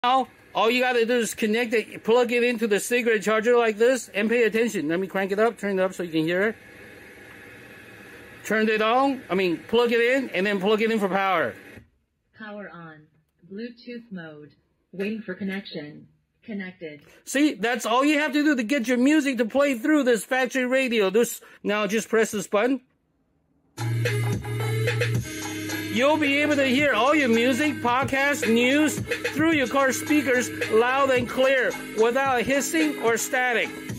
Now, all you got to do is connect it, plug it into the cigarette charger like this, and pay attention. Let me crank it up, turn it up so you can hear it. Turned it on, plug it in, and then plug it in for power. Power on. Bluetooth mode. Waiting for connection. Connected. See, that's all you have to do to get your music to play through this factory radio. Now just press this button. You'll be able to hear all your music, podcasts, news through your car speakers loud and clear without hissing or static.